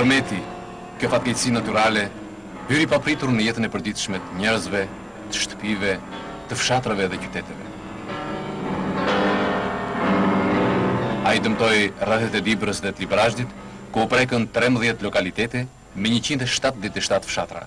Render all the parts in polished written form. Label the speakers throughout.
Speaker 1: tërmeti, kjo fatkeqësi natyrale, hyri papritur në jetën e përditshme të njerëzve, të shtëpive, të fshatrave dhe qyteteve. Ai dëmtoi rrethet e Dibrës dhe të Librazhdit, ku u prekën 13 lokalitete me 177 fshatra.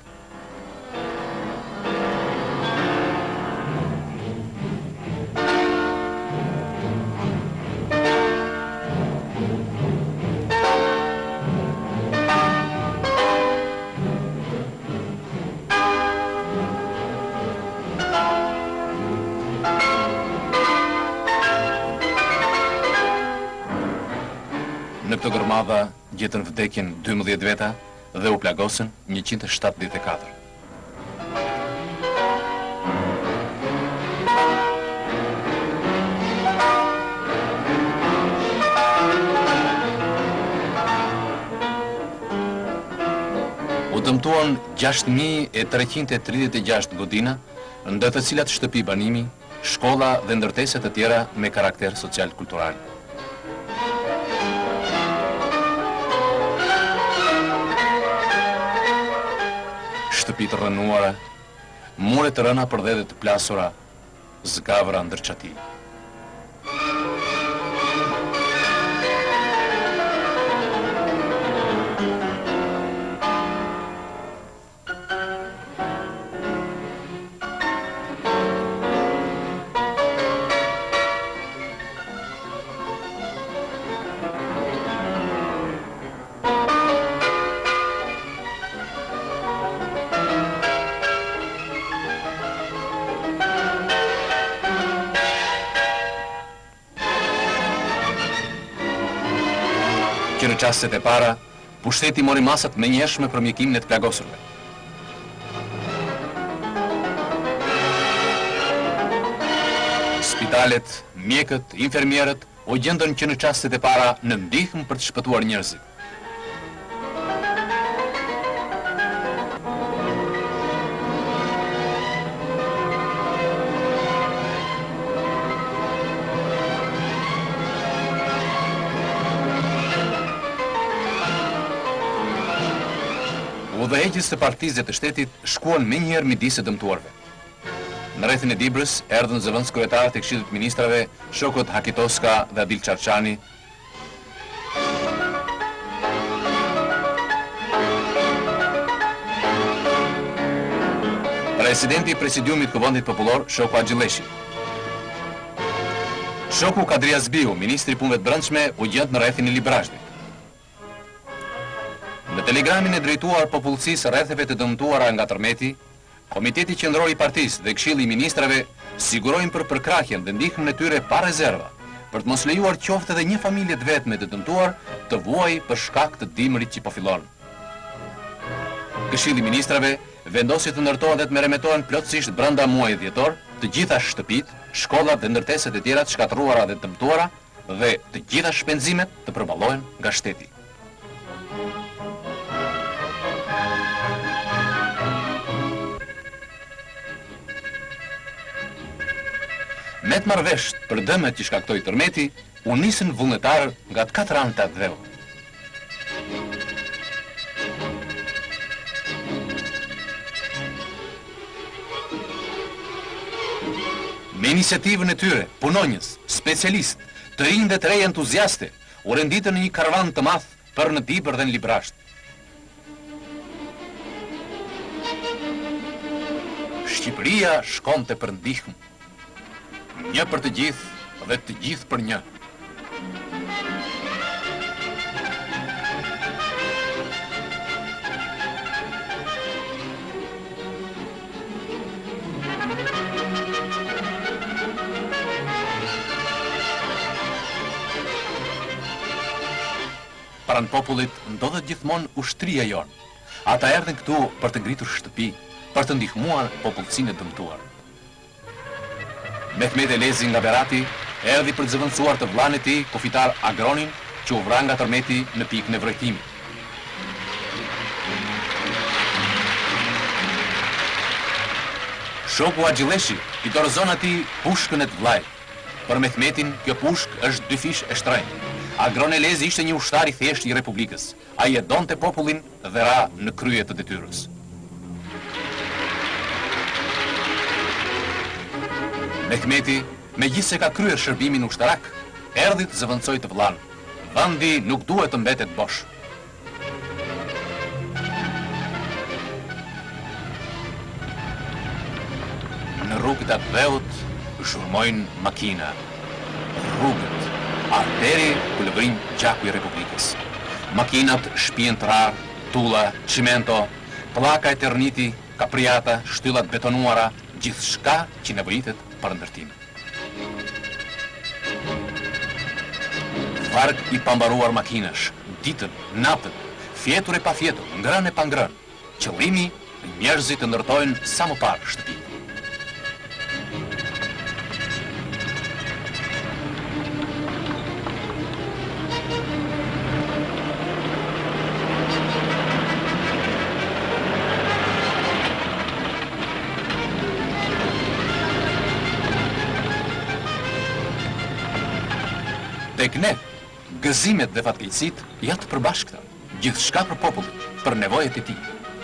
Speaker 1: Në këtë gërmadha gjetën vdekjen 12 veta dhe u plagosën 174. U dëmtuan 6.336 godina, ndër të cilat shtëpi banimi, shkolla dhe ndërtese të tjera me karakter social-kultural. Shtëpi të rënuara, mure të rëna për dhe të plasura, zgavra ndër qati. Që në qastet e para, pushteti mori masat me njëshme për mjekimin e të plagosurve. Spitalet, mjekët, infermierët u gjendën që në qastet e para në ndihmë për të shpëtuar njerëzit. Udhëheqës të partisë dhe të shtetit shkuan me njëherë midis e dëmtuarve. Në rrethin e Dibrës erdhën zëvendës kryetar të Këshillit të Ministrave, shokët Hakitoska dhe Adil Çarçani. Presidenti i Presidiumit të Kuvendit Popullor, shoku Axhilleshi. Shoku Kadri Azbiu, ministri i Punëve të Brendshme, u gjend në rrethin e Librazhdit. Në telegramin e drejtuar popullsisë rretheve të dëmtuara nga tërmeti, Komiteti Qendror i Partisë dhe Këshilli i Ministrave sigurojnë për përkrahjen dhe ndihmën e tyre pa rezerva, për të mos lejuar qoftë edhe një familje të vetme të dëmtuar të vuajë për shkak të dimrit që po fillon. Këshilli i Ministrave vendosi të ndërtohen dhe të merremetohen plotësisht brenda muajit dhjetor të gjitha shtëpitë, shkollat dhe ndërteset e tjera të shkatërruara dhe dëmtuara dhe të gjitha shpenzimet të përballohen nga shteti. Me të marrëveshje për dëmet që shkaktoi tërmeti, u nisën vullnetarë nga të katër anët të dheut. Me iniciativën e tyre, punonjës, specialist, të rinj dhe të rej entuziaste, u renditën në një karavan të madh për në Dibër dhe në Librazhd. Shqipëria shkonte për ndihmë. Një për të gjithë dhe të gjithë për një. Pranë popullit ndodhet gjithmonë ushtria jonë. Ata erdhen këtu për të ngritur shtëpi, për të ndihmuar popullsinë e dëmtuar. Mehmet Elezi nga Berati erdhi për të zëvendësuar të vllain e tij, kufitar Agronin, që u vra nga tërmeti në pikën e vrojtimit. Shoku Axhilleshi i dorëzon atij pushkën e të vllait. Për Mehmetin kjo pushkë është 2 fish e shtrenjtë. Agronelezi ishte një ushtar i thjesht i Republikës. Ai e donte popullin dhe ra në krye të detyrës. Mehmeti, megjithse ka kryer shërbimin ushtarak, erdhi të zëvendësoj të vllain. Vendi nuk duhet të mbetet bosh. Në rrugët atë dheut, zhurmojnë makina. Rrugët, arteri pëlëvrin gjaku i Republikës. Makinat shpijen trar, tulla, cimento, pllaka e terniti, kapriata, shtyllat betonuara, gjithçka që nevojitet për ndërtim. Varg i pambaruar makinash, ditën, natën, fjetur e pa fjetur, ngrën e pa ngrën. Qëllimi, njerëzit të ndërtojnë sa më parë shtëpi. Tek ne, gëzimet dhe fatkeqësit janë të përbashkëta, gjithçka për popullin, për nevojat e tij.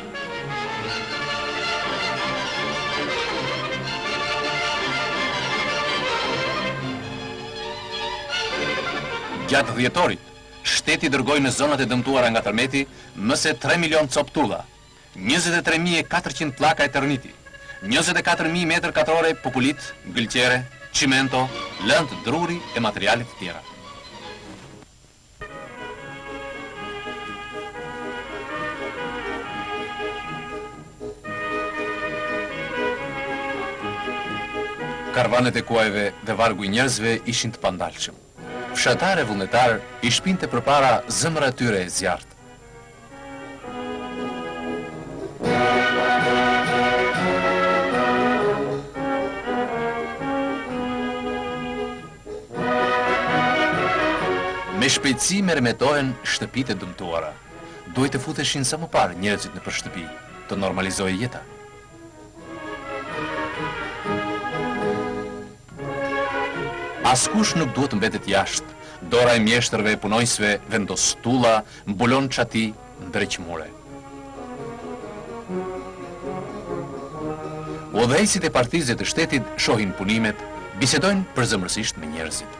Speaker 1: Gjatë dhjetorit, shteti dërgoi në zonat e dëmtuara nga tërmeti më se 3 milion cop tulla, 23.400 pllaka eterniti, 24.000 metër katrore populit, gëlqere, cimento, lëndë druri e materialet të tjera. Karvanet e kuajve dhe vargu i njerëzve ishin të pandalshëm. Fshatar e vullnetar i shpinte përpara zemra e tyre e zjarrt. Me shpejtësi mermetohen shtëpitë e dëmtuara. Duhet të futeshin sa më parë njerëzit në shtëpi, të normalizohej jeta. Askush nuk duhet të mbetet jashtë. Dora e mjeshtërve e punojësve vendos tulla, mbulon çati, ndreq mure. Udhëheqësit e partisë të shtetit shohin punimet, bisedojnë përzemërsisht me njerëzit.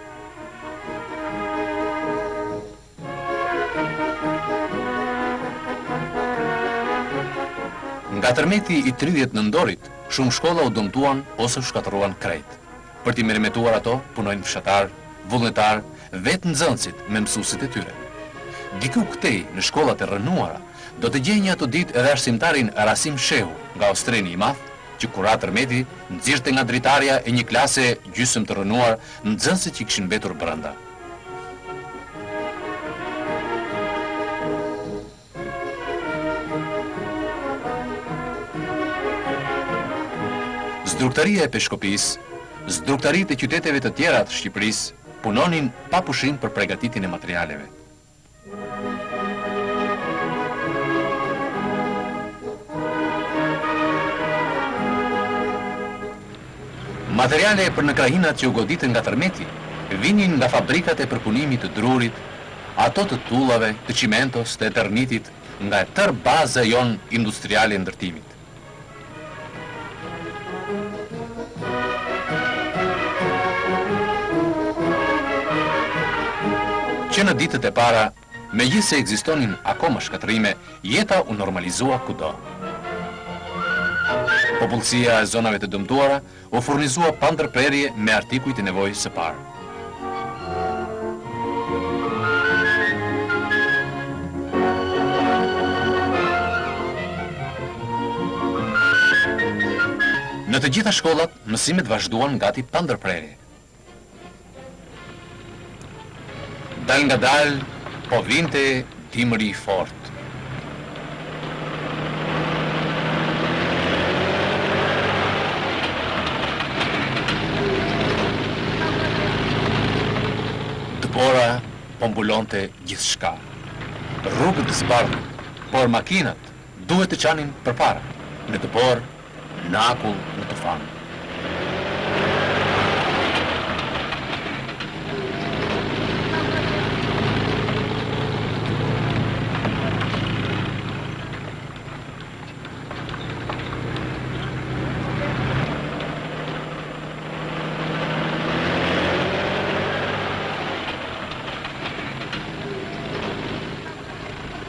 Speaker 1: Nga tërmeti i 30 nëndorit, shumë shkolla u dëmtuan ose u shkatëruan krejt. Për t'i mermetuar ato, punojnë fshatar, vullnetar, vetë nxënësit me mësuesit e tyre. Diku këtej, në shkollat e rrënuara, do të gjejnë ato ditë edhe arsimtarin Rasim Shehu, nga Austreni i Madh, që kur tërmeti nxirrte nga dritarja e një klase gjysmë të rrënuar nxënësit që kishin mbetur brenda. Zdruktaria e Peshkopisë, zdruktarit e qyteteve të tjera të Shqipërisë punonin pa pushim për përgatitjen e materialeve. Materiale për në krahinat që u goditën nga tërmeti vinin nga fabrikat e përpunimit të drurit, ato të tullave, të cimentos, të eternitit, nga tër baza jon industriale e ndërtimit. Që në ditët e para, megjithse ekzistonin akoma shkatërime, jeta u normalizua kudo. Popullsia e zonave të dëmtuara u furnizua pa ndërprerje me artikujt e nevojës së parë. Në të gjitha shkollat, mësimet vazhduan gati pa ndërprerje. Dal nga dal, po vinte dimri i fort. Dëbora po mbulonte gjithçka. Rrugët zbardhën, por makinat duhet të qanin përpara. Në dëbor, në akull, në tufan.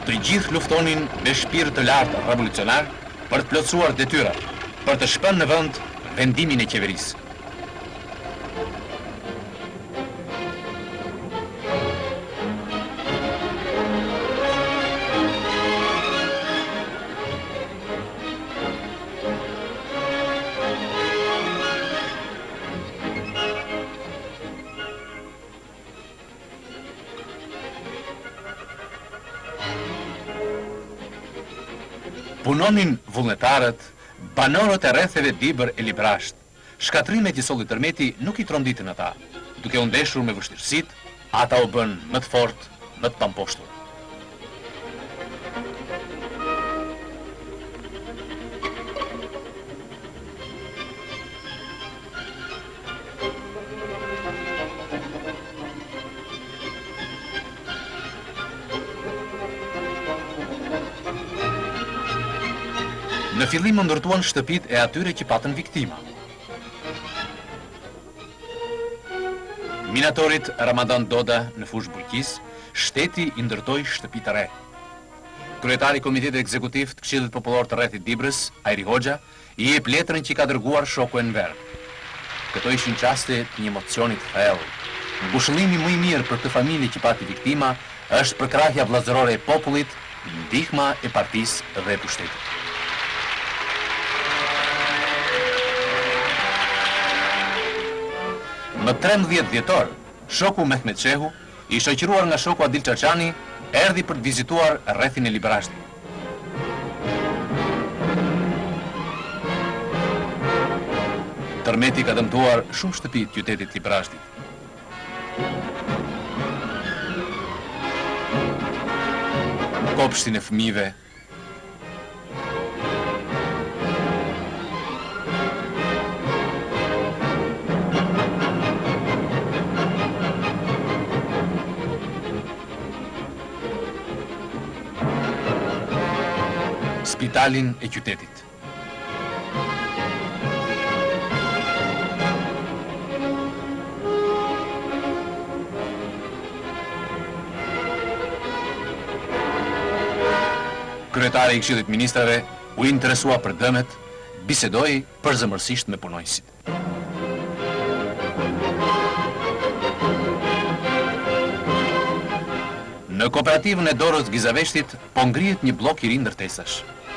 Speaker 1: Të gjithë luftonin me shpirt të lartë revolucionar për të plotësuar detyrat, për të shpënë në vend vendimin e qeverisë. Punonin vullnetarët, banorët e rretheve Dibër e Librasht. Shkatrimet i solli tërmeti nuk i tronditën ata. Duke u ndeshur me vështirësitë, ata u bën më të fortë, më të pamposhtur. Në fillim më ndërtuan shtëpit e atyre që patën viktima. Minatorit Ramadan Doda në fushë Bujqis, shteti i ndërtoi shtëpi të re. Kryetari i Komitetit Ekzekutiv të Këshillit Popullor të Rrethit Dibrës, Ajri Hoxha, i jep letrën që ka dërguar shoku Enver. Këto ishin qaste të një emocioni të thellë. Ngushëllimi më i mirë për këtë familje që pati viktima është përkrahja vllazërore e popullit, ndihma e partisë dhe e pushtetit. Më 13 dhjetor, shoku Mehmet Shehu, i shoqëruar nga shoku Adil Çaçani, erdhi për të vizituar rrethin e Librashtit. Tërmeti ka dëmtuar shumë shtëpi të qytetit Librashtit. Kopshtin e fëmijëve, spitalin e qytetit. Kryetari i Këshillit Ministrave u interesua për dëmet, bisedoi përzemërsisht me punojësit. Në kooperativën e Dorës Gizaveshtit po ngrihet një blok i ri ndërtesash.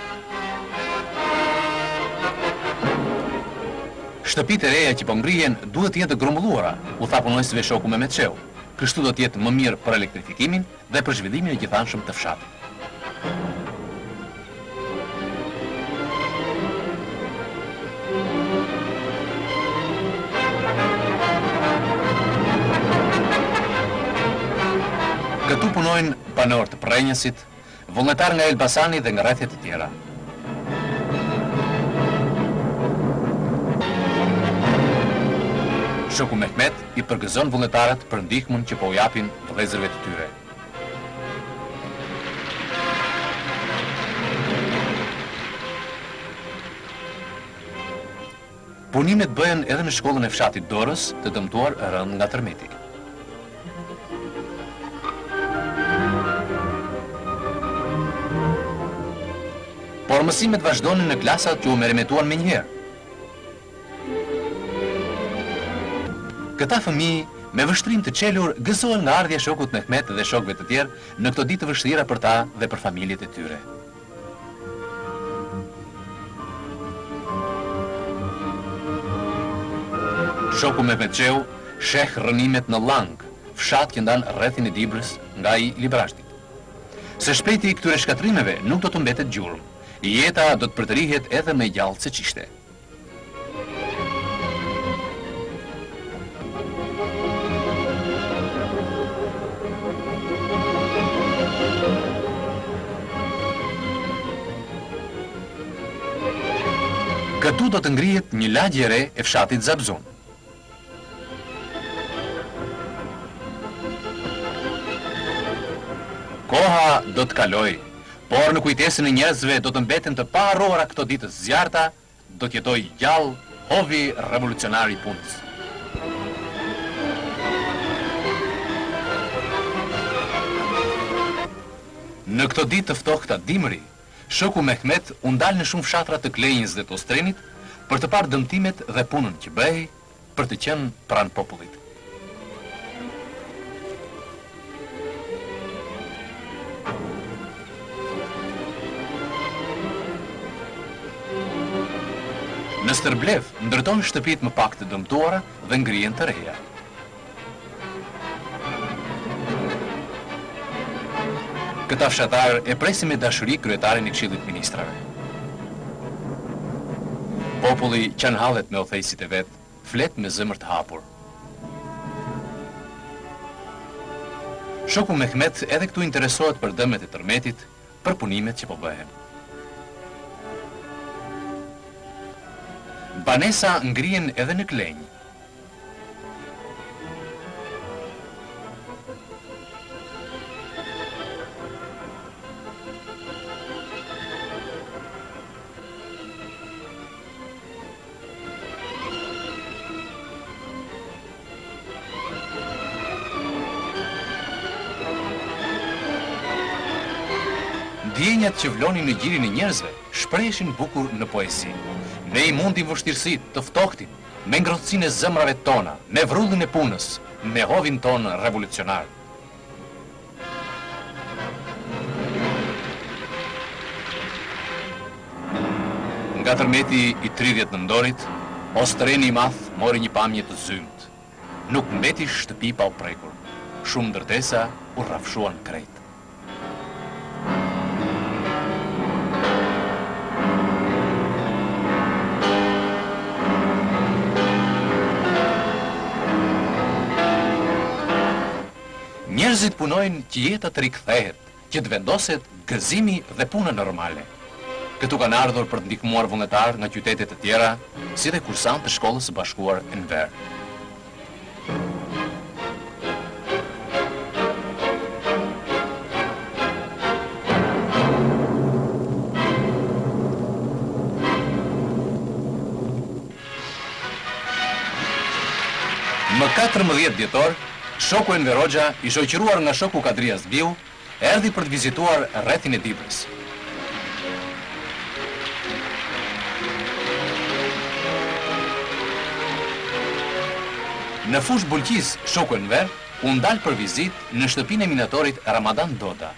Speaker 1: Shtëpitë e reja që po ngrihen duhet të jenë të grumbulluara, u tha punojësve shoku Mehmet Shehu. Kështu do të jetë më mirë për elektrifikimin dhe për zhvillimin e gjithanshëm të fshatit. Këtu punojnë banor të Prenjësit, vullnetar nga Elbasani dhe nga rrethet e tjera. Shoku Mehmet i përgëzon vullnetarët për ndihmën që po u japin vëllezërve të tyre. Punimet bëhen edhe në shkollën e fshatit Dorës, të dëmtuar rënd nga tërmeti. Por mësimet vazhdonin në klasat që u merremetuan menjëherë. Këta fëmijë, me vështrim të çelur, gëzohen nga ardhja e shokut Mehmet dhe shokëve të tjerë në këto ditë të vështira për ta dhe për familjet e tyre. Shoku Mehmet Shehu sheh rënimet në Lang, fshat që ndan rrethin e Dibrës nga i Librashtit. Së shpejti këtyre shkatrimeve nuk do të mbetet gjurmë. Jeta do të përtërihet edhe me gjallë se qishte. Këtu do të ngrihet një lagje e re e fshatit Zabzun. Koha do të kaloj, por në kujtesën e njerëzve do të mbeten të paharruara këto ditë zjarta, do të jetoj gjallë hovi revolucionar i punës. Në këto ditë të ftohta dimri, shoku Mehmet u ndal në shumë fshatra të Klenjës dhe të Ostrenit për të parë dëmtimet dhe punën që bëhej për të qenë pranë popullit. Në Stërblev ndërton shtëpit më pak të dëmtuara dhe ngrihen të reja. Këta fshatar e presin me dashuri kryetarin e Këshillit Ministrave. Populli qanhallet me udhëheqësit e vet, flet me zemër të hapur. Shoku Mehmet edhe këtu interesohet për dëmet e tërmetit, për punimet që po bëhen. Banesa ngrihen edhe në Klenjë. Ndjenjat që vlonin në gjirin e njerëzve shprehin bukur në poezi. Ne i mundim vështirësit të ftohtin, me ngrohtësinë e zemrave tona, me vrullin e punës, me hovin ton revolucionar. Nga tërmeti i 30 nëndorit, Ostreni i madh mori një pamje të zymt. Nuk mbeti shtëpi pa u prekur. Shumë ndërtesa u rrafshuan krejt. Njerëzit punojnë që jeta të rikthehet, që të vendoset gëzimi dhe puna normale. Këtu kanë ardhur për të ndihmuar vullnetar nga qytetet e tjera, si dhe kursant të shkollës së bashkuar Enver. Më 14 dhjetor, shoku Enver Hoxha, i shoqëruar nga shoku Kadria Zbiu, erdhi për të vizituar rrethin e Dibrës. Në fush Bulqiz, shoku Enver u ndal për vizitë në shtëpinë e minatorit Ramadan Doda.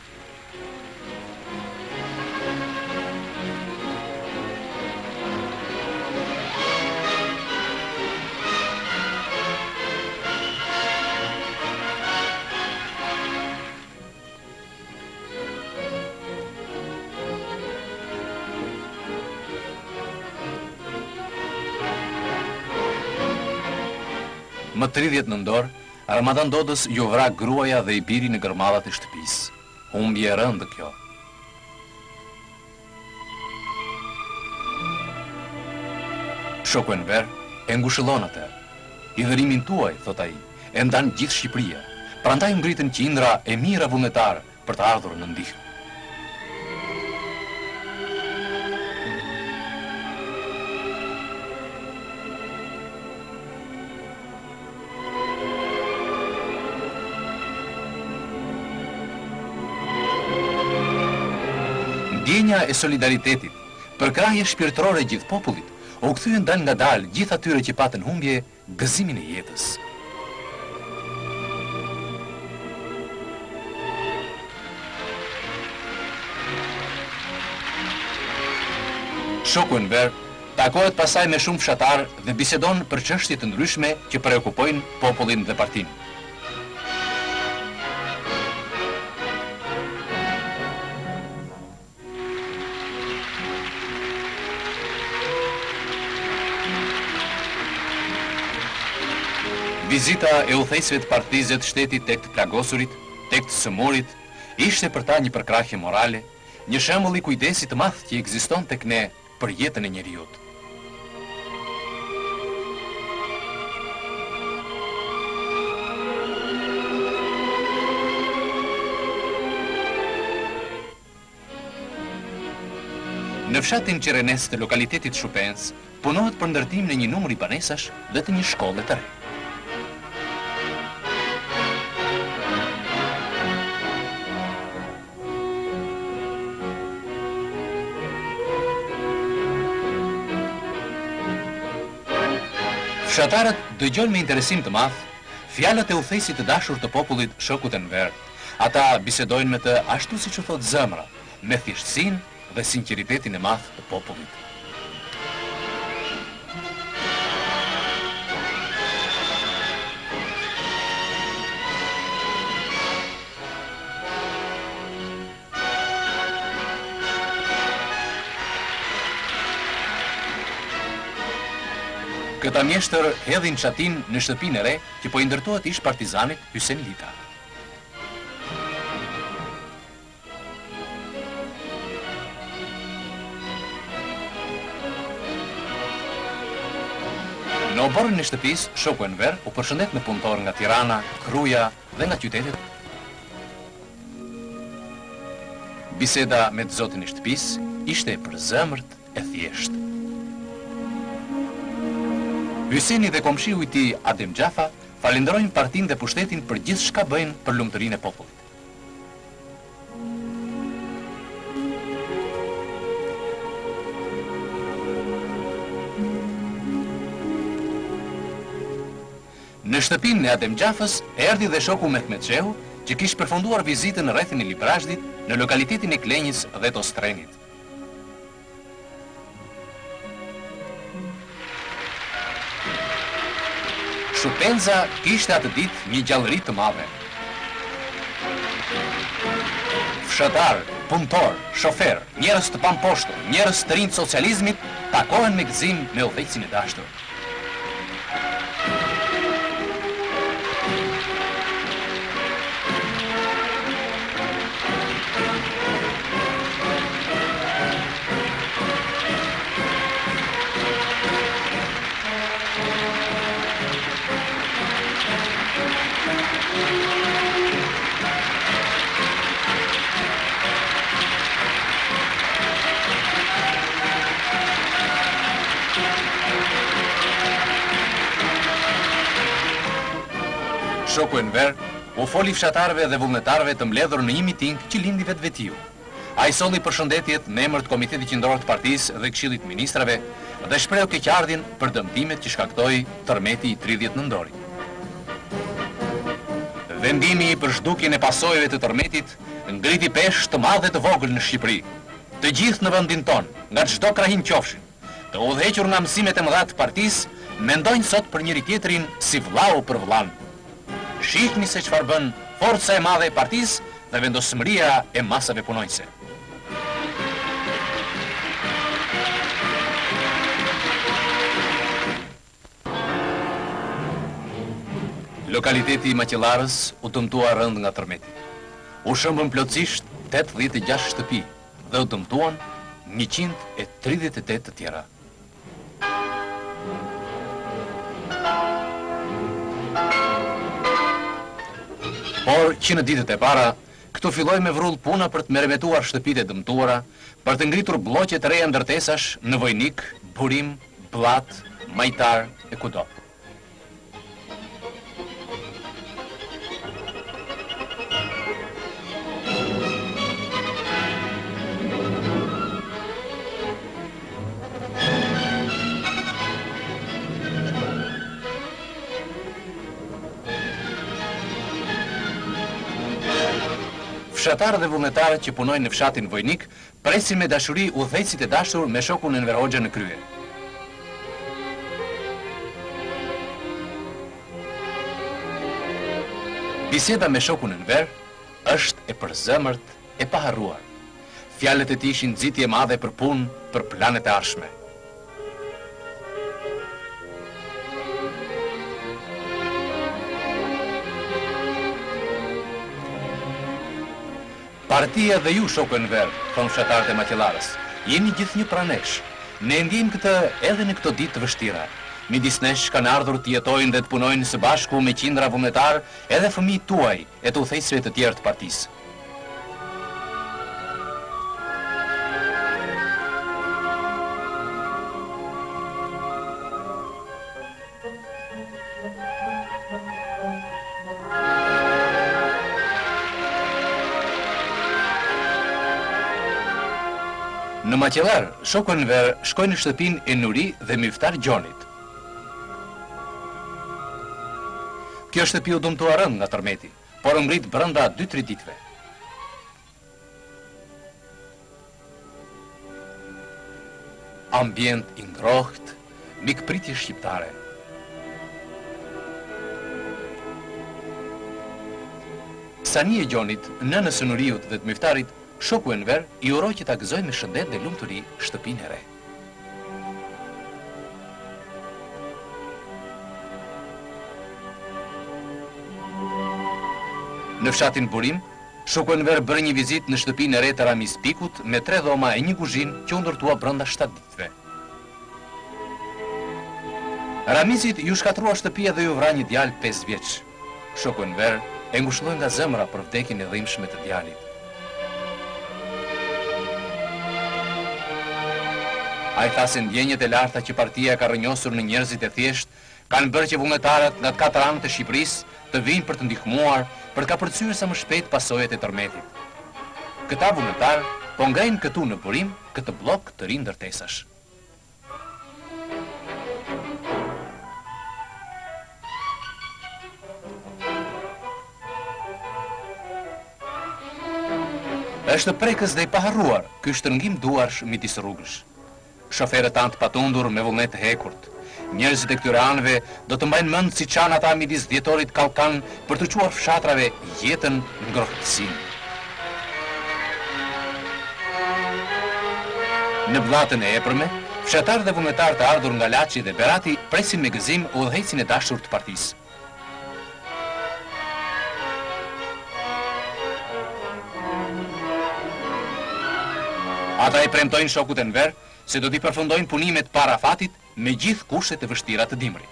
Speaker 1: Më 30 nëndor, Ramadan Dodës ju vra gruaja dhe i biri në gërmallat e shtëpisë. Humbje e rëndë kjo. Shoku Enver e ngushëllon atë. I dhërimin tuaj, thot ai, e ndan gjithë Shqipëria. Prandaj ngritën qindra e mira vullnetar për të ardhur në ndihmë. Ndjenja e solidaritetit, përkrahje shpirtërore gjithë popullit, u kthyen dal nga dal gjithë atyre që patën humbje gëzimin e jetës. Shoku Enver takohet pasaj me shumë fshatar dhe bisedon për çështje të ndryshme që preokupojnë popullin dhe partinë. Vizita e udhëheqësve të partisë të shtetit tek të plagosurit, tek të sëmurit, ishte për ta një përkrahje morale, një shembull i kujdesit të madh që ekziston tek ne për jetën e njeriut. Në fshatin Qirenes të lokalitetit Shupens, punohet për ndërtim në një numër i banesash dhe të një shkolle të re. Fshatarët dëgjojnë me interesim të madh fjalët e udhëheqësit të dashur të popullit Shokut Enver. Ata bisedojnë me të ashtu siç u thot zemra, me thjeshtësinë dhe sinqeritetin e madh të popullit. Këta mjeshtër hedhin çatin në shtëpinë e re që po i ndërtohet ish partizanit Hysen Lita. Në oborrin e shtëpisë, Shoku Enver u përshëndet me punëtor nga Tirana, Kruja dhe nga qytetet. Biseda me të zotin e shtëpisë ishte e përzemërt e thjeshtë. Hyseni dhe komshiu i tij Adem Xhafa falenderojnë partinë dhe pushtetin për gjithë shka bëjnë për lumturinë e popullit. Në shtëpinë e Adem Xhafës erdhi dhe shoku Mehmet Shehu, që kishte përfunduar vizitën në rrethin e Librazhdit, në lokalitetin e Klenjës dhe Tostrenit. Shupenza kishte atë ditë një gjallëri të madhe. Fshatar, punëtor, shofer, njerëz të pamposhtur, njerëz të rinj të socializmit takohen me gëzim me udhëheqësin e dashur. Shoku Enver u foli fshatarëve dhe vullnetarëve të mbledhur në një miting që lindi vetvetiu. Ai solli përshëndetjet në emër të Komitetit Qendror të Partisë dhe Këshillit të Ministrave dhe shprehu keqardhjen për dëmtimet që shkaktoi tërmeti i 30 nëntorit. Vendimi për zhdukjen e pasojave të tërmetit ngriti peshë të madhe të vogël në Shqipëri. Të gjithë në vendin ton, nga çdo krahin qofshin, të udhëhequr nga mësimet e mëdha të partisë, mendojnë sot për njëri tjetrin si vllau për vllan. Shihni se çfarë bën forca e madhe e partisë dhe vendosmëria e masave punonjëse. Lokaliteti i Maqellarës u dëmtua rënd nga tërmeti. U shëmbën plotësisht 86 shtëpi dhe u dëmtuan 138 të tjera. Por që në ditët e para, këtu filloi me vrull puna për të merremetuar shtëpitë e dëmtuara, për të ngritur bloqe të reja ndërtesash në Vojnik, Burim, Bllat, Majtar e kudo. Fshatarë dhe vullnetarët që punojnë në fshatin Vojnik presin me dashuri udhëheqësit e dashur me shokun Enver Hoxha në krye. Biseda me shokun Enver është e përzemërt, e paharruar. Fjalët e tij ishin nxitje e madhe për punë, për planet e ardhshme. Partia dhe ju, Shoku Enver, thonë fshatarët e Maqellarës, jeni gjithnjë pranesh. Ne ndjejmë këtë edhe në këto ditë të vështira. Midis nesh kanë ardhur të jetojnë dhe të punojnë së bashku me qindra vullnetar edhe fëmijët tuaj e të udhëheqësve të tjerë të partisë. Në Maqellar, Shoku Enver shkoi në shtëpinë e Nuri dhe Miftar Gjonit. Kjo shtëpi u dëmtua rënd nga tërmeti, por mbrit brenda 2-3 ditëve. Ambient i ngrohtë, mikpritje shqiptare. Sani e Gjonit, nënës së Nuriut dhe të Miftarit, shoku Enver i uroi që ta gëzoj me shëndet dhe lumturi shtëpinë e re. Në fshatin Burim, shoku Enver bëri një vizitë në shtëpinë e re të Ramiz Pikut me 3 dhoma e një kuzhinë që u ndërtua brenda 7 ditëve. Ramizit ju shkatrua shtëpia dhe ju vra një djalë 5 vjeç. Shoku Enver e ngushëlloi nga zemra për vdekjen e dhimbshme të djalit. Ai tha se ndjenjët e larta që partia ka rrënjosur në njerëzit e thjesht kanë bërë që vullnetarët nga të 4 anët e Shqipërisë të vinë për të ndihmuar për të kapërcyer sa më shpejt pasojat e tërmetit. Këta vullnetarë po ngrenë këtu në Burim këtë blok të ri ndërtesash. Është prekës dhe i paharruar ky shtrëngim duarsh midis rrugësh. Shoferët tanë të patundur me vullnet të hekurt. Njerëzit e këtyre anëve do të mbajnë mend si çan ata midis dhjetorit kallkan për të quar fshatrave jetën ngrohtësinë. Në bllatën e epërme, fshatarë dhe vullnetarë të ardhur nga Laçi dhe Berati presin me gëzim udhëhecin e dashur të partisë. Ata i premtojnë shokut Enver se do t'i përfundojnë punimet para fatit me gjithë kushtet e vështira të dimrit.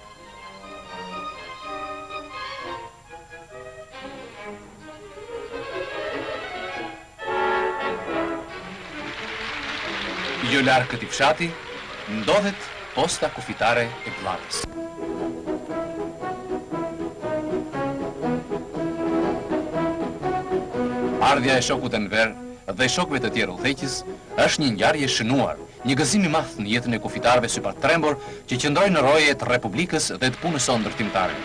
Speaker 1: Jo larg këtij fshati ndodhet posta kufitare e Bllatës. Ardhja e shokut Enver dhe shokëve të tjerë udhëheqës është një ngjarje shënuar, një gëzim i madh në jetën e kufitarëve sypartrembor që qëndrojnë në roje të Republikës dhe të punës së ndërtimtare.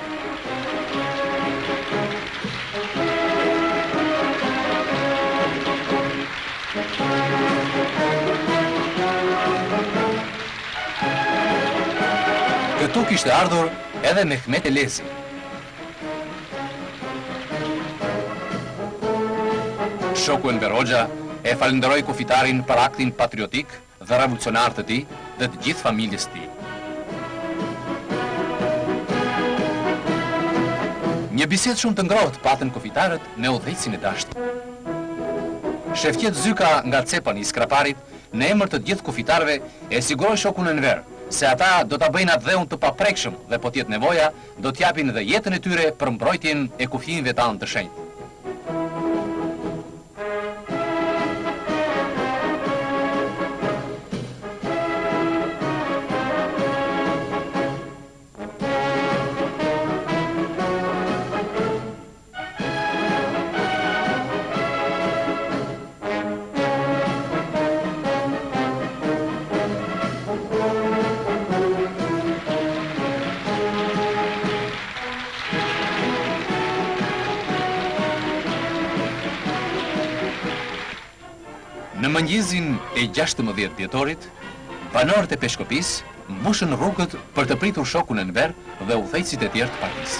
Speaker 1: Këtu kishte ardhur edhe Mehmet Elezi. Shoku Enver Hoxha e falenderoi kufitarin për aktin patriotik dhe revolucionar të tij dhe të gjithë familjes së tij. Një bisedë shumë të ngrohtë patën kufitarët me udhëhecin e dashur. Shefqet Zyka nga Cepani i Skraparit, në emër të gjithë kufitarëve, e siguroi shokun Enver se ata do ta bëjnë atë dheun të paprekshëm dhe po t'jetë nevoja, do t'japin dhe jetën e tyre për mbrojtjen e kufive tanë të shenjtë. Në mëngjesin e 16 dhjetorit, banorët e Peshkopis mbushën rrugët për të pritur shokun Enver dhe udhëheqësit e tjerë të partisë.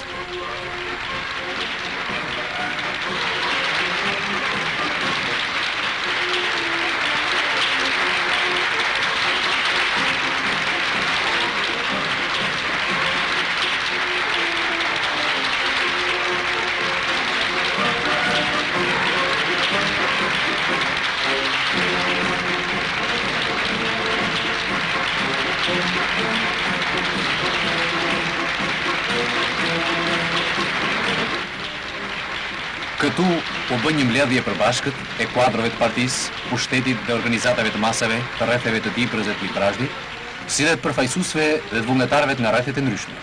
Speaker 1: Këtu u bë një mbledhje përbashkët e kuadrove të partisë, pushtetit dhe organizatave të masave, të rretheve të Diprës dhe të Viprazhdit, si dhe të përfaqësuesve dhe të vullnetarëve nga rrethet e ndryshme.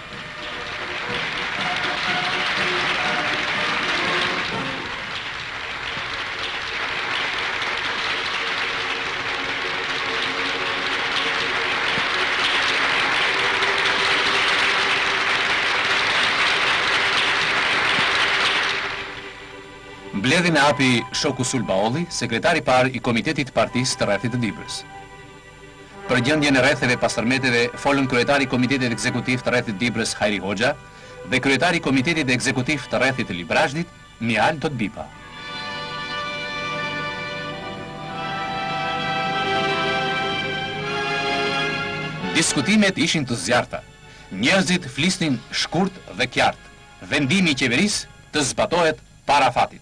Speaker 1: Mbledhjen e hapi Shoku Sulbaolli, sekretari i parë i Komitetit të Partisë të Rrethit të Dibrës. Për gjendjen e rretheve pas tërmeteve folën kryetari i Komitetit Ekzekutiv të Rrethit të Dibrës Hajri Hoxha dhe kryetari i Komitetit Ekzekutiv të Rrethit të Librazhdit Mial Totbipa. Diskutimet ishin të zjarta. Njerëzit flisnin shkurt dhe qartë. Vendimi i qeverisë të zbatohet para fatit.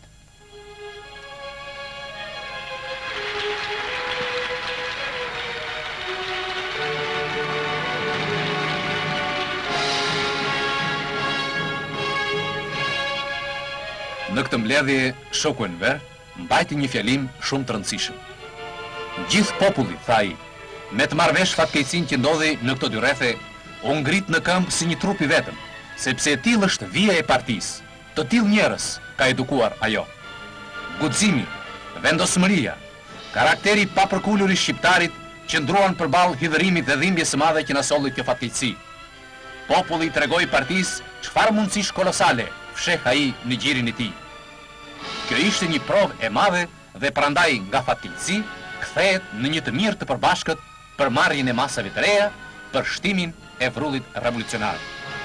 Speaker 1: Në këtë mbledhje, Shoku Enver mbajti një fjalim shumë të rëndësishëm. Gjithë populli, tha ai, me të marrëvesh fatkeqësinë që ndodhi në këto dy rrethe, u ngrit në këmbë si një trup i vetëm, sepse e tillë është vija e partisë. Të tillë njerëz ka edukuar ajo. Guximi, vendosmëria, karakteri i papërkulur i shqiptarit qëndruan përballë hidhërimit dhe dhimbjes së madhe që na solli kjo fatkeqësi. Populli tregoi partisë çfarë mundësish kolosale fsheh ai në gjirin e tij. Kjo ishte një provë e madhe dhe prandaj nga fatkeqësi kthehet në një të mirë të përbashkët për marrjen e masave të reja, për shtimin e vrullit revolucionar.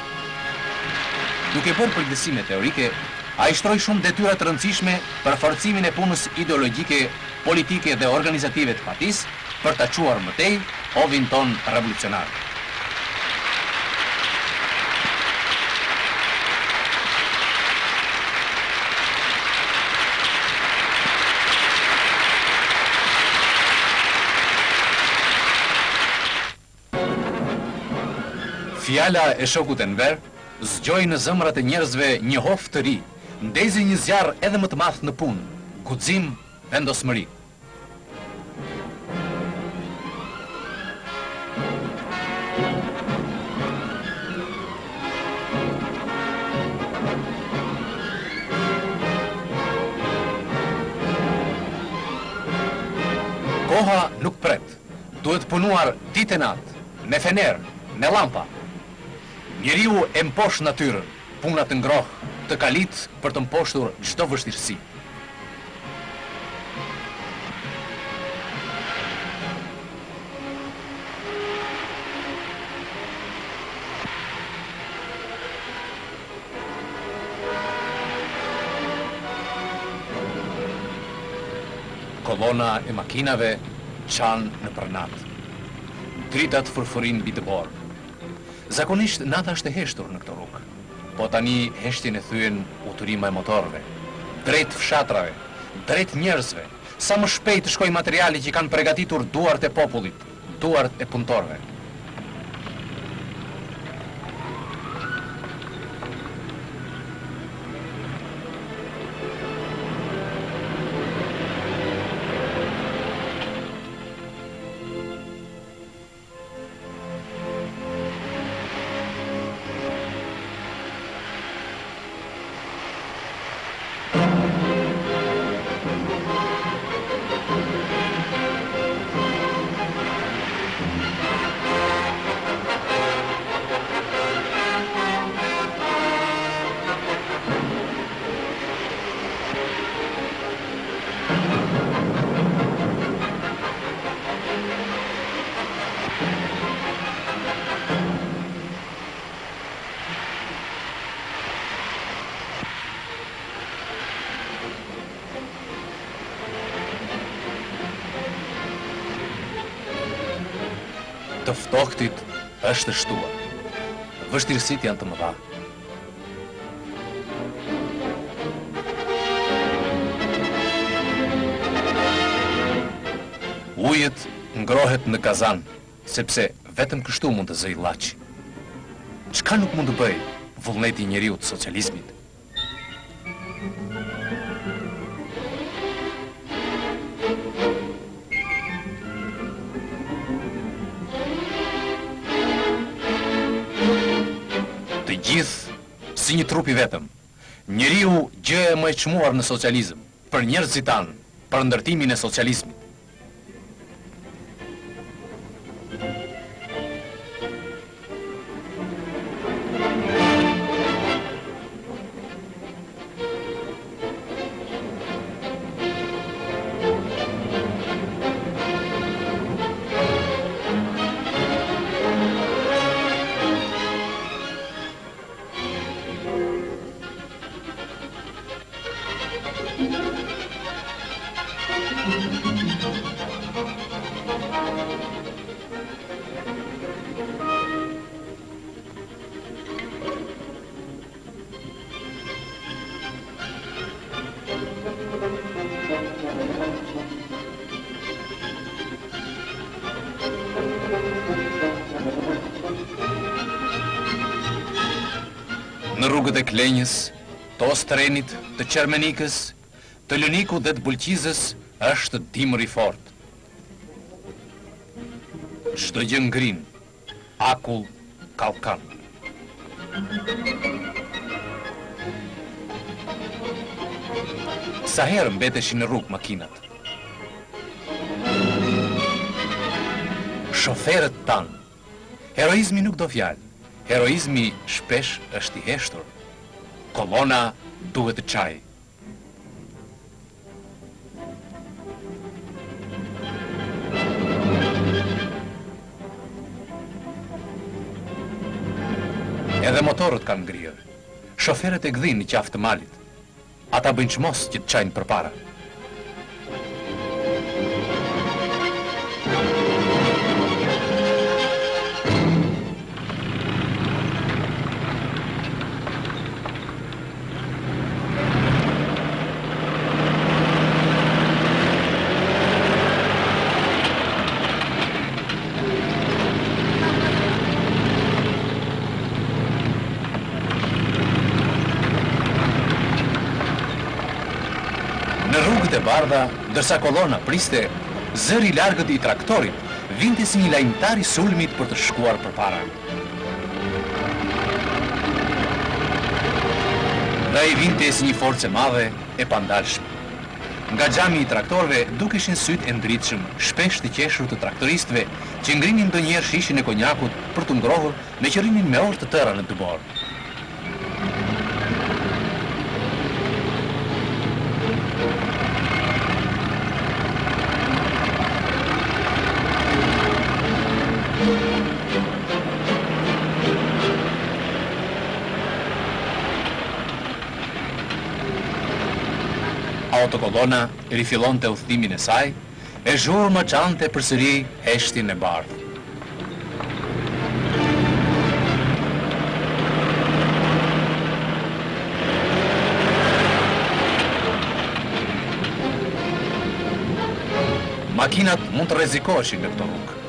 Speaker 1: Duke bërë përgjithësime teorike, ai shtroi shumë detyra të rëndësishme për forcimin e punës ideologjike, politike dhe organizative të partisë për ta quar mëtej ovin ton revolucionar. Fjala e Shokut Enver zgjoi në zemrat e njerëzve një hof të ri, ndezi një zjarr edhe më të madh në punë, guxim, vendosmëri. Koha nuk pret, duhet punuar ditë e natë, me fener, me lampa. Njeriu e mposh natyrën, puna të ngrohtë, të kalit për të mposhtur çdo vështirësi. Kolona e makinave qanë në përnat. Dritat furfurin mbi të borë. Zakonisht nata është e heshtur në këtë rrugë, po tani heshtjen e thyen uturima e motorëve, drejt fshatrave, drejt njerëzve, sa më shpejt të shkojë materiali që kanë përgatitur duart e popullit, duart e punëtorëve. Të ftohtit është shtuar. Vështirësit janë të mëdha. Ujet ngrohet në kazan, sepse vetëm kështu mund të zëj llaç. Çka nuk mund të bëj vullneti i njeriu të socializmit? Gjithë si një trup i vetëm. Njeriu gjë më e çmuar në socializëm, për njerëzit tanë, për ndërtimin e socializmit. Në rrugët e Klenjës, të Ostrenit, të Qermenikës, të Lëniku dhe të Bulqizës është dimër i fort. Çdo gjë ngrin, akull, kallkan. Sa herë mbeteshin në rrugë makinat. Shoferët tanë. Heroizmi nuk do fjalë. Heroizmi shpesh është i heshtur. Kolona duhet të çaj. Edhe motorët kanë ngrirë. Shoferët e gdhin në qafë të malit. Ata bëjnë çmos që të çajnë përpara. Në rrugët e bardha, dërsa kolona priste, zëri i largët i traktorit vinte si një lajmtar i sulmit për të shkuar përpara. Dhe ai vinte si një forcë e madhe e pandalshme. Nga xhami i traktorëve dukeshin sytë e ndritshëm, shpesh të qeshur të traktoristëve, që ngrinin ndonjëherë shishin e konjakut për të ngrohur me qëllimin me orë të tëra në dubor. Autokolona rifillon të udhëtimin e saj, e zhurmë çante përsëri heshtin e bardhë. Makinat mund të rrezikoheshin në këtë rrugë.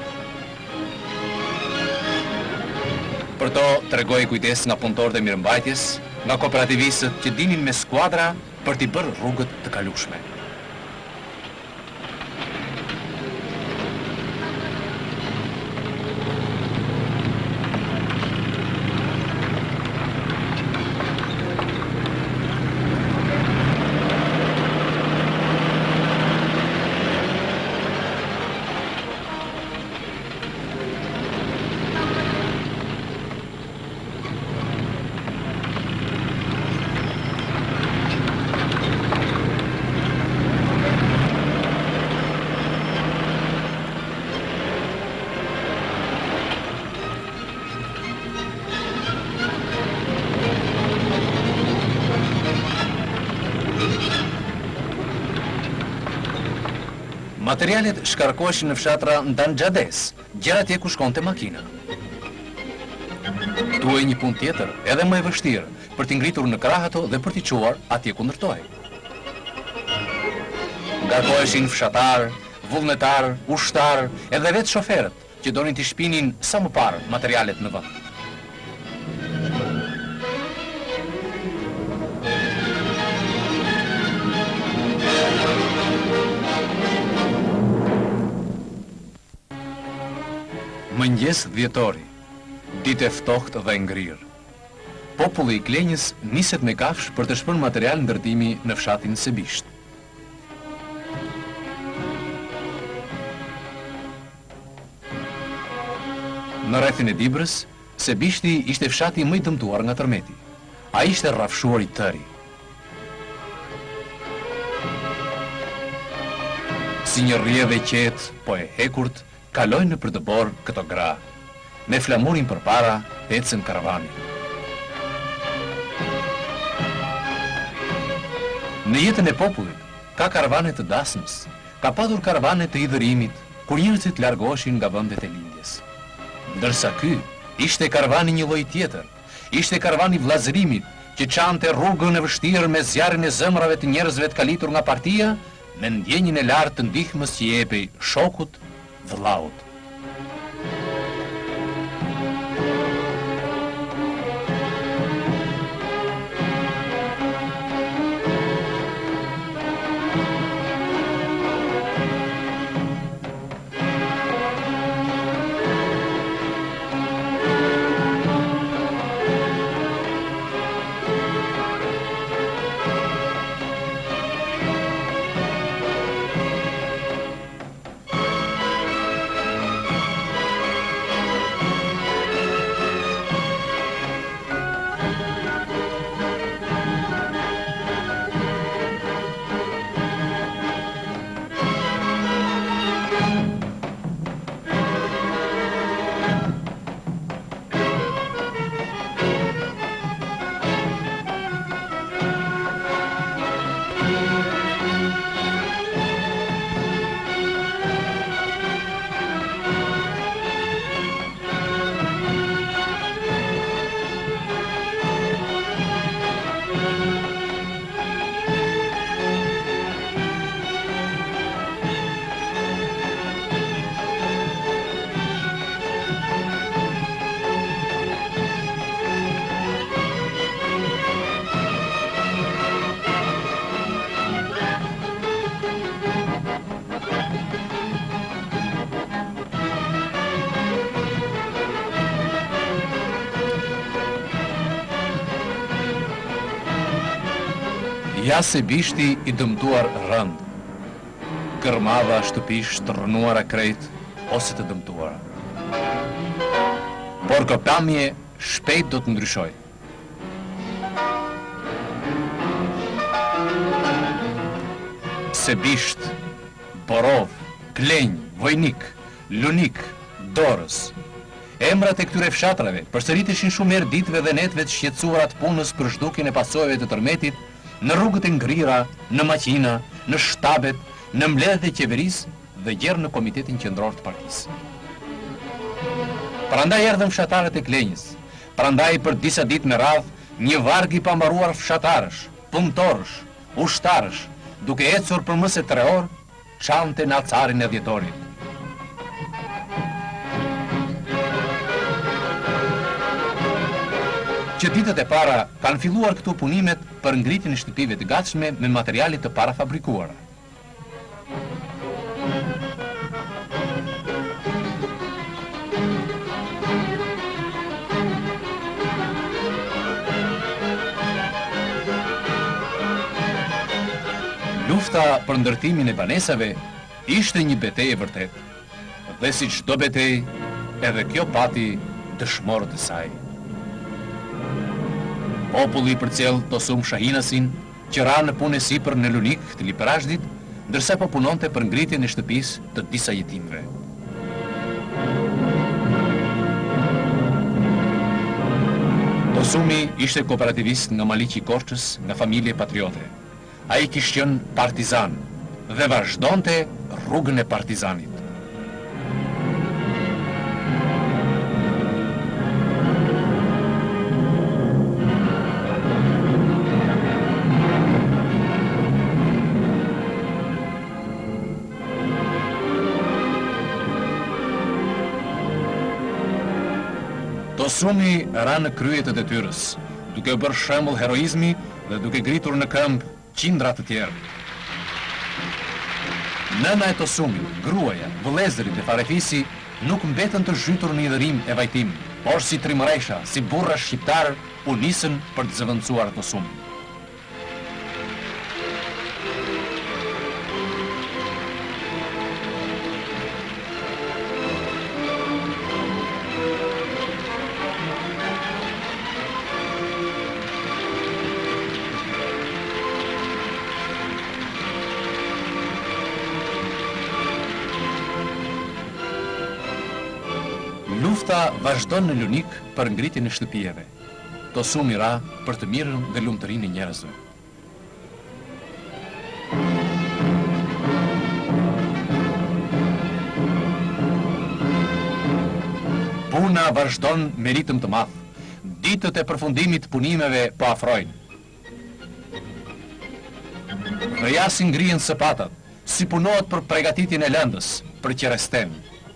Speaker 1: Për to tregoj kujdes nga punëtorët e mirëmbajtjes, nga kooperativistët që dinin me skuadra për t'i bërë rrugët të kalueshme. Materialet shkarkoheshin në fshatra ndan Xhades, gjera atje ku shkonte makina. Duhej një punë tjetër, edhe më e vështirë, për t'i ngritur në krah ato dhe për t'i çuar atje ku ndërtohej. Ngarkoheshin fshatar, vullnetar, ushtar, edhe vetë shoferët, që donin t'i shpinin sa më parë materialet në vend. Mëngjes dhjetori, ditë e ftohtë dhe ngrirë. Populli i Klenjës niset me kafshë për të shpërë material ndërtimi në fshatin Sebisht. Në rrethin e Dibrës, Sebishti ishte fshati më i dëmtuar nga tërmeti. A ishte rrafshuar i tëri. Si një rrjedhë e qetë, po e hekurt, kalojnë në përdëbor këto gra. Me flamurin përpara, ecën karavani. Në jetën e popullit, ka karavane të dasmës, ka padur karavane të hidhërimit, kur njerëzit largoheshin nga vendet e lindjes. Ndërsa ky ishte karavani një lloj tjetër, ishte karavani vllazërimit, që çante rrugën e vështirë me zjarrin e zemrave të njerëzve të kalitur nga partia, me ndjenjën e lartë të ndihmës që jepej shokut, vëllaut. Ja se bishti i dëmtuar rënd, kërmava shtëpish të rënuara krejt ose të dëmtuara. Por këpamje shpejt do të ndryshoj. Se bisht, borov, klenj, vojnik, lunik, dorës, emrat e këtyre fshatrave përsëriteshin shumë herë ditëve dhe netëve të shqetësuara të punës për zhdukjen e pasojave të tërmetit, në rrugët e ngrira, në maqina, në shtabet, në mbledhjet e qeverisë dhe gjerë në komitetin qendror të partisë. Prandaj erdhën fshatarët e Klenjës, prandaj për disa ditë me radhë, një varg i pambaruar fshatarësh, punëtorësh, ushtarësh, duke ecur për më se 3 orë, çante në alcarin e dhjetorit. Që ditët e para kanë filluar këtu punimet për ngritjen e shtëpive të gatshme me materiale të parafabrikuara. Lufta për ndërtimin e banesave ishte një betejë e vërtetë, dhe si çdo betejë, edhe kjo pati dëshmorët e saj. Populli përcjell Tosum Shahinasin, që ra në punë sipër në Lunik të Liperazhdit, ndërsa po punonte për ngritjen e shtëpisë të disa jetimëve. Tosumi ishte kooperativist nga Maliqi i Korçës, nga familje patriote. Ai kishte qenë partizan dhe vazhdonte rrugën e partizanit. Tosumi ra në krye të detyrës, duke bërë shembull heroizmi dhe duke gritur në këmbë qindra të tjerë. Nëna e Tosumit, gruaja, vëllezërit e Farefisi nuk mbetën të zhytur në hidhërim e vajtim, por si trimëresha, si burra shqiptar, u nisën për të zëvendësuar Tosumin. Lufta vazhdon në Lunik për ngritjen e shtëpijeve. Tosumi ra për të mirën dhe lumturinë e njerëzve. Puna vazhdon me ritëm të madh. Ditët e përfundimit të punimeve po afrojnë. Dhe ja si ngrihen sapatat, si punohet për përgatitjen e lëndës, për qeresten.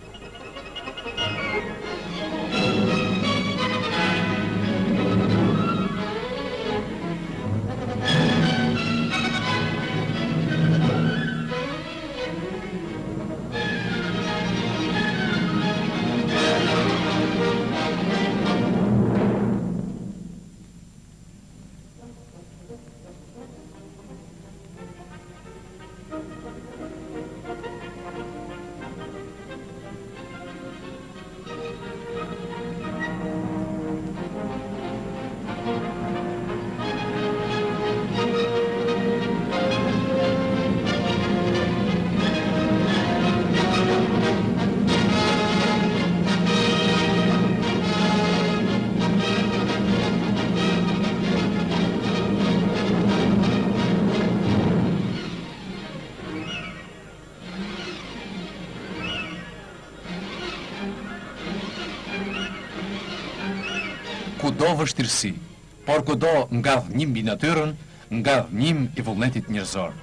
Speaker 1: Kudo vështirësi, por kudo nga dhënim mbi natyrën, nga dhënim i vullnetit njerëzor.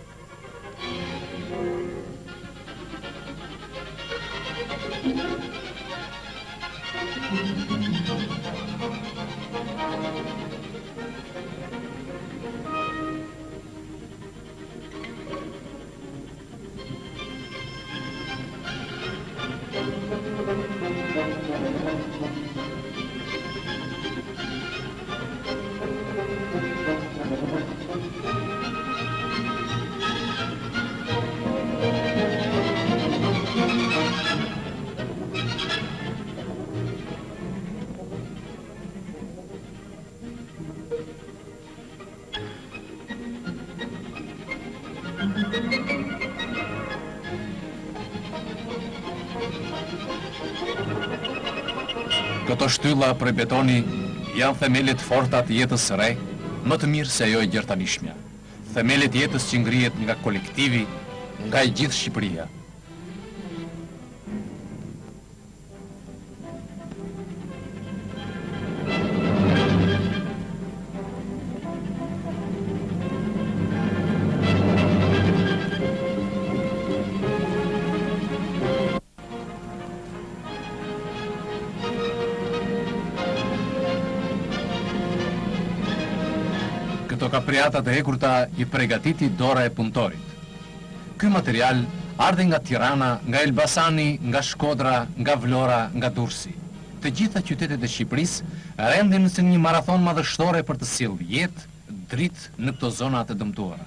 Speaker 1: Këto shtylla prej betoni janë themelet forta të jetës së re, më të mirë se ajo e gjertanishmja. Themelet jetës që ngrihet nga kolektivi, nga e gjithë Shqipëria. Këto kapriatat e ekurta i përgatiti dora e punëtorit. Ky material ardhi nga Tirana, nga Elbasani, nga Shkodra, nga Vlora, nga Durrësi. Të gjitha qytetet e Shqipërisë rendin si një marathon madhështore për të sjellë jetë, dritë në këto zona të dëmtuara.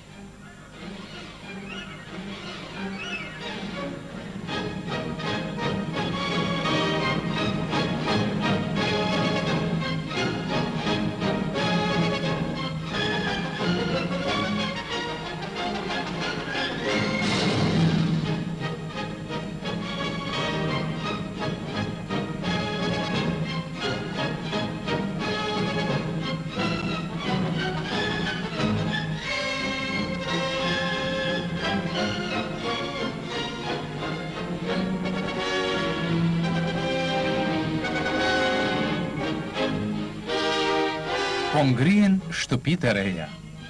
Speaker 1: Po ngrihen shtëpitë e reja.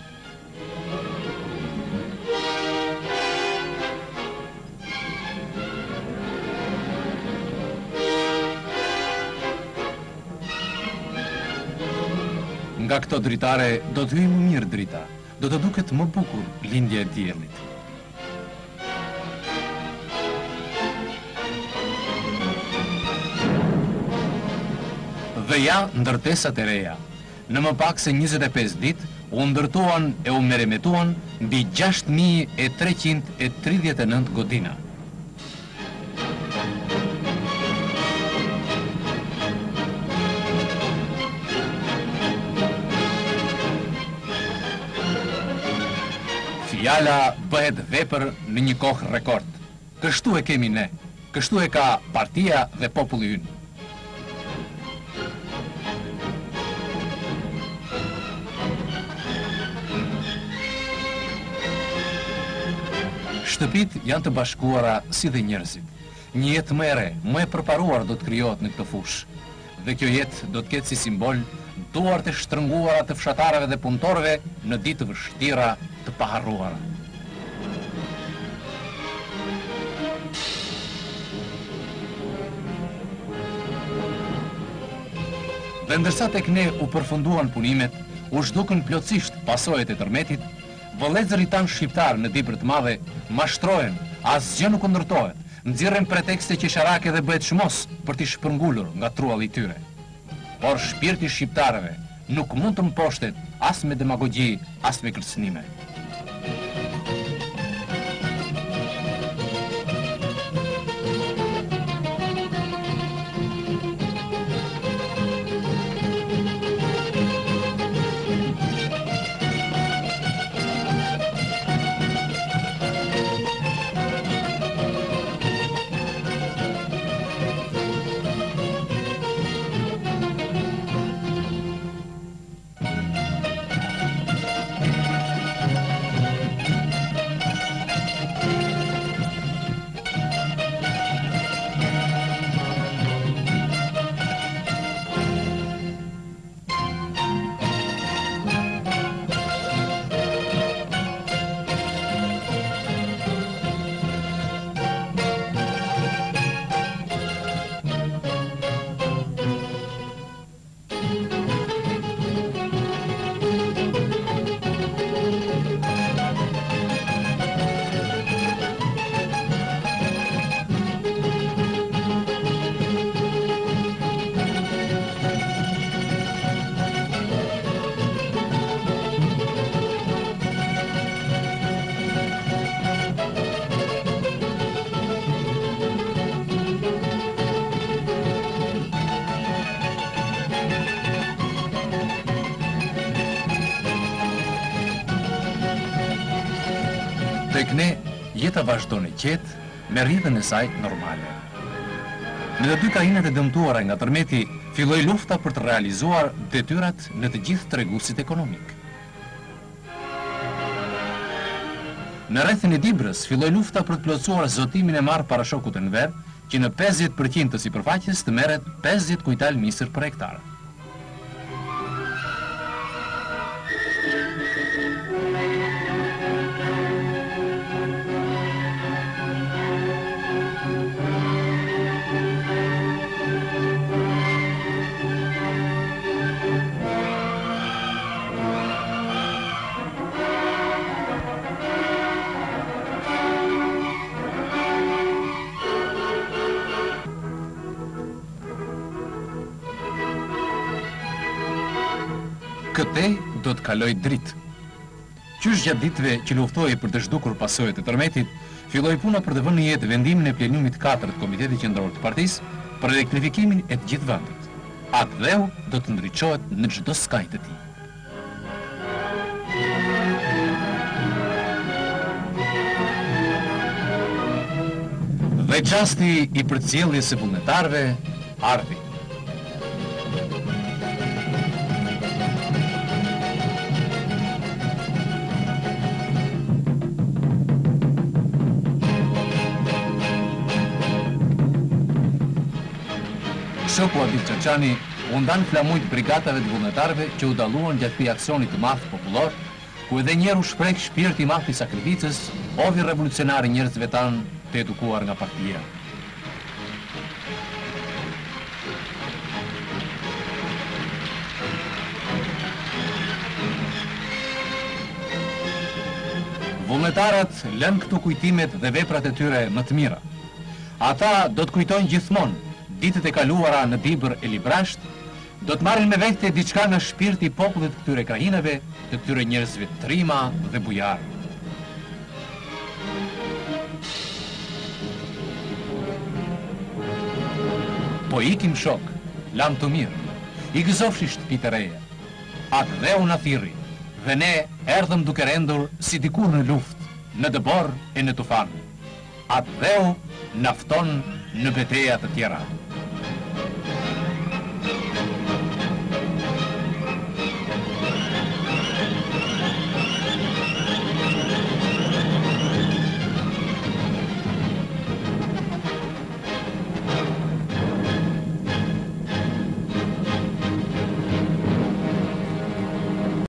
Speaker 1: Nga këto dritare do të hyjë më mirë drita, do të duket më bukur lindja e diellit. Dhe ja ndërtesat e reja. Në më pak se 25 ditë, u ndërtuan e u meremetuan mbi 6339 godina. Fjala bëhet vepër në një kohë rekord. Kështu e kemi ne, kështu e ka partia dhe populli ynë. Shtëpit janë të bashkuara si dhe njerëzit. Një jetë më e re, më e përparuar do të krijohet në këtë fushë. dhe kjo jetë do të ketë si simbol duart e shtrënguara të fshatarëve dhe punëtorëve në ditë vështira të paharruara. Dhe ndërsa tek ne u përfunduan punimet, u zhdukën plotësisht pasojat e tërmetit, vëllezërit tanë shqiptar në Dibër të Madhe mashtrohen, asgjë nuk u ndërtohet, nxirren pretekste qesharake dhe bëhet çmos për t'i shpërngulur nga trualli i tyre. Por shpirti i shqiptarëve nuk mund të mposhtet as me demagogji, as me kërcënime. Tek ne, jeta vazhdon e qetë me rrjedhën e saj normale. Në të dy krajinet e dëmtuara nga tërmeti, filloi lufta për të realizuar detyrat në të gjithë treguesit ekonomik. Në rrethin e Dibrës filloi lufta për të plotësuar zotimin e marrë parashokut të Nver, që në 50% të sipërfaqes të merret 50 kujtal misër për hektar. Këtej do të kaloj dritë. Qysh gjatë ditëve që luftoi për të zhdukur pasojat e tërmetit, filloi puna për të vënë në jetë vendimin e plenumit 4 të Komitetit Qendror të Partisë për elektrifikimin e të gjithë vendit. Atë dheu do të ndriçohet në çdo skaj të tij. Dhe çasti i përcjelljes së vullnetarëve ardhi. Shoku Adil Çaçani u ndan flamujt brigatave të vullnetarëve që u dalluan gjatë këtij aksioni të madh popullor, ku edhe njerë u shpreh shpirti i madh i sakrificës, ovi revolucionari njerëzve tanë të edukuar nga partia. Vullnetarët lënë këto kujtimet dhe veprat e tyre më të mira. Ata do të kujtojnë gjithmonë ditët e kaluara në Dibër e Librasht, do të marrin me vete diçka nga shpirti i popullit të këtyre krajinave, të këtyre njerëzve trima dhe bujarë. Po ikim shok, lam të mirë, i gëzofshi shtëpitë e reja. Atë dheu na thirri, dhe ne erdhëm duke rendur si dikur në luftë, në dëbor e në tufan. Atë dheu na fton në betejat të tjera.